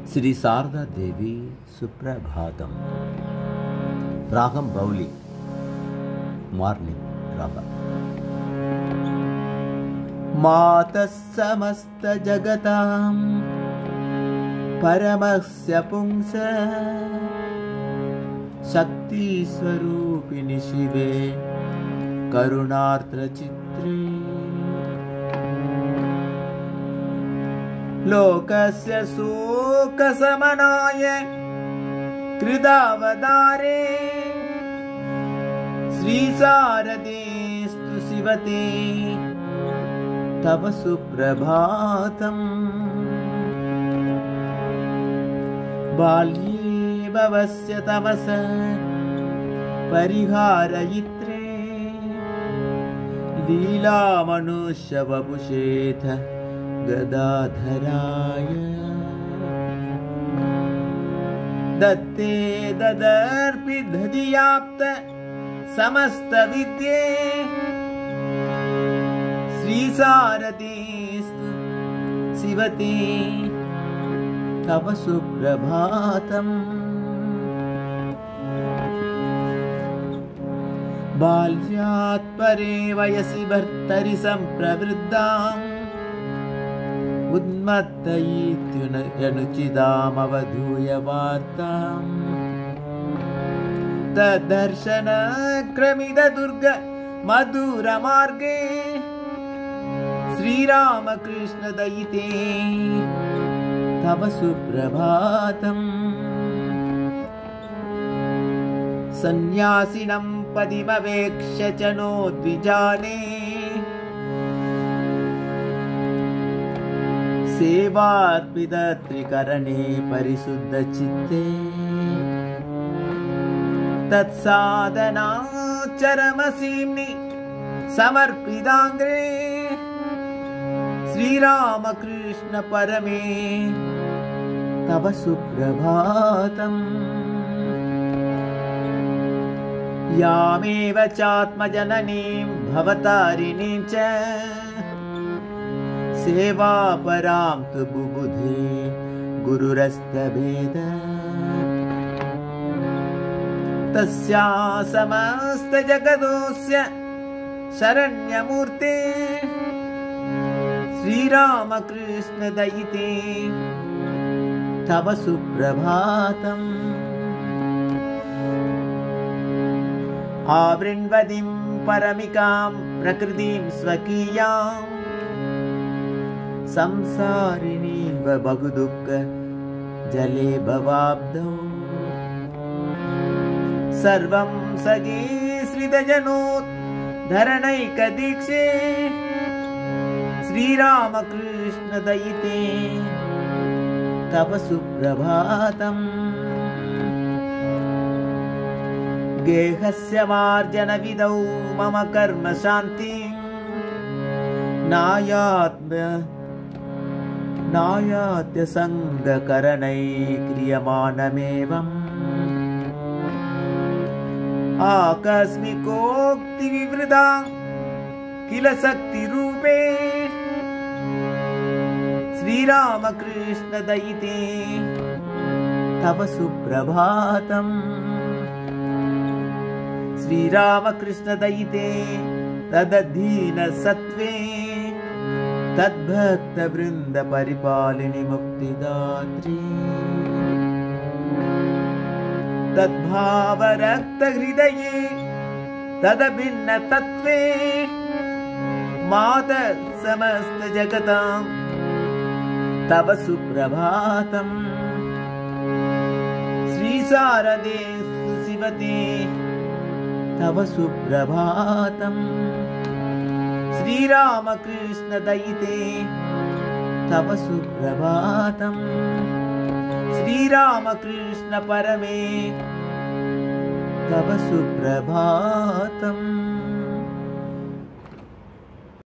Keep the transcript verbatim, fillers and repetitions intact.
श्री शारदा देवी सुप्रभातम। रागम बौली, मॉर्निंग राग। मातः समस्त जगतां परमस्य पुंस शक्ति स्वरूपिणि शिवे करुणार्द्र चित्रे लोकस्य शोकशमनाय कृदावतारे श्रीशारदेस्तु शिवते तव सुप्रभातम्। बाल्ये भवस्य तमस परिहारयित्रे लीला मनुष्य वपुषेथ गदाधराय दत्ते ददर्पिदधियाप्त समस्त विद्ये श्रीशारदेस्तु शिवते तव सुप्रभातम्। बाल्यात् परे वयसि भर्तरि सम्प्रवृद्धाम् उन्मत्तयित्युनुचितामवधूय वार्ताम् तद्दर्शनक्रमिद दुर्ग मधुरमार्गे श्रीरामकृष्ण दयिते तव सुप्रभातम्। सन्न्यासिनं पदिमवेक्ष्य च नो द्विजाने सेवार्पितत्रिकरणे परिशुद्धचित्ते तत्साधनाचरमसीम्नि समर्पिताङ्ग्रे श्रीरामकृष्ण परमे तव सुप्रभातम्। यामेव चात्मजननीं भवतारिणीं च सेवापरां तु बुबुधे गुरुरस्तभेद तस्या समस्तजगदोऽस्य शरण्यमूर्ते श्रीरामकृष्ण दयिते तव सुप्रभातम्। आवृण्वतीं परमिकां प्रकृतिं स्वकीयां संसारिणीव बहुदुःख जले भवाब्धौ सर्वं सगे श्रितजनोद्धरणैकदीक्षे श्रीरामकृष्ण दयिते तव सुप्रभातम्। गेहस्य मार्जन विधौ मम कर्म शान्तिं नायात्म नायात्य संगकरणै क्रियमाणमेवम् आकस्मिकोक्ति विवृता किल शक्तिरूपे श्रीरामकृष्ण दयिते तव सुप्रभातम्। श्रीरामकृष्ण दयिते तदधीन सत्त्वे तद्भक्त वृंद परिपालिनी मुक्तिदात्री तद्भाव रक्त हृदये तदभिन्न तत्त्वे मात समस्त जगतां तव सुप्रभातम्। श्रीशारदे शिवते तव सुप्रभातम्। श्रीरामकृष्ण दयिते तव सुप्रभातम्। श्रीरामकृष्ण परमे तव सुप्रभातम्।